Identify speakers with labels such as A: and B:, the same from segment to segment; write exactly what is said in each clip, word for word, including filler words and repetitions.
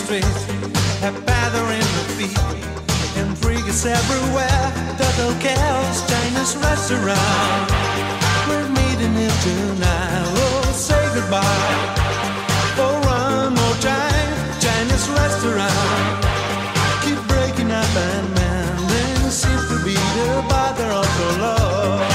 A: streets, have battering the feet, and freaks everywhere. Total chaos, Chinese restaurant. We're meeting here tonight. Oh, say goodbye for one more time. Chinese restaurant. Keep breaking up and mending. Seems to be the bother of the love.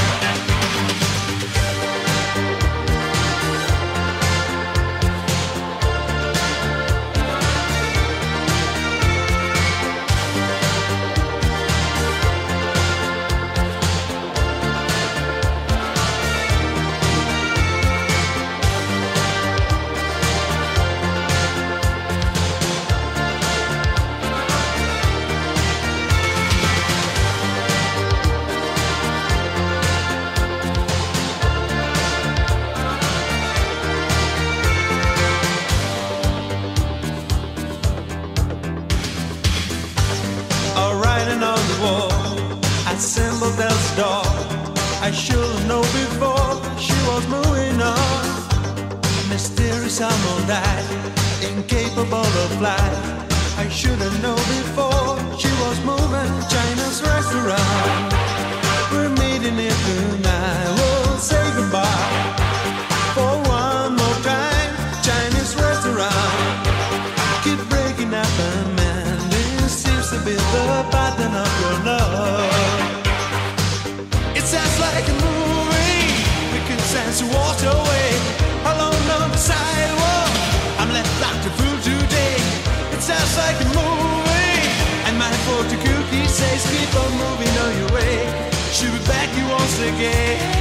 A: Writing on the wall, I assembled Del's door. I should've known before she was moving on. Mysterious animal died, incapable of flight. I should've known before she was moving. China's restaurant. We're meeting here tonight. We'll say goodbye for one more time. Chinese restaurant. Keep breaking up and mending. Seems to be the pattern of your love. It sounds like a movie. We can sense you walked away alone on the sidewalk. I'm left like a fool today. It sounds like a movie. And my fortune cookie says keep on moving on your way. She'll be back you once again.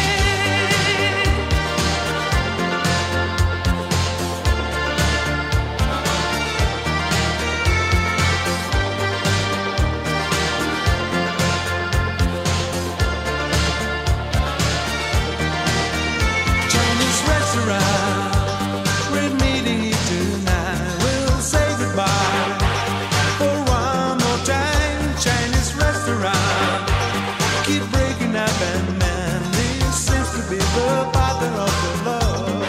A: We're meeting here tonight. We'll say goodbye for one more time. Chinese restaurant. Keep breaking up and mending. Seems to be the pattern of the love.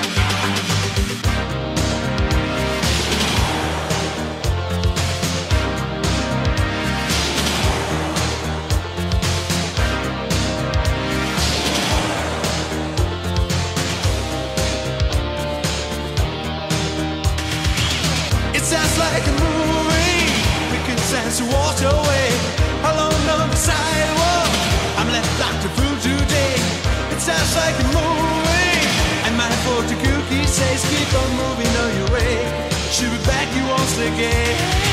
A: Sounds like a movie. We can sense you walked away alone on the sidewalk. I'm left like a fool today. It sounds like a movie. And my fortune cookie says keep on moving on your way. She'll be back you once again.